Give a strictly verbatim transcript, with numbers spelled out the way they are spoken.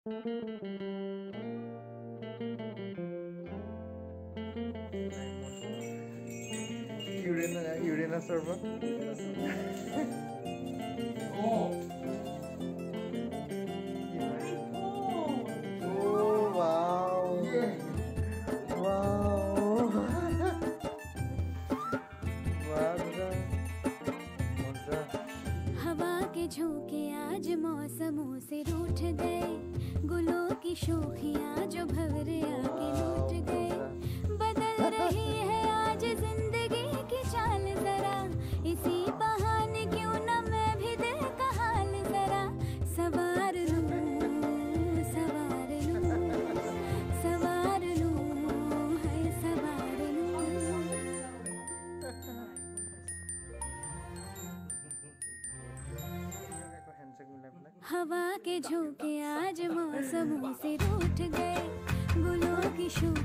Urinal, urinal server. Oh. Oh wow. Yeah. Wow. हवा के झोंके आज मौसमों से रूठ गए, गुलों की शोखियां जो भंवरे आके लूट गए। बदल रही है आज जिंदगी की चाल जरा, इसी बहाने क्यों न मैं भी दिल का हाल जरा सवार लूं, सवार लूं, सवार लूं, है सवार लूं। हवा के झोंके आज मौसमों से रूठ गए, गुलों की शो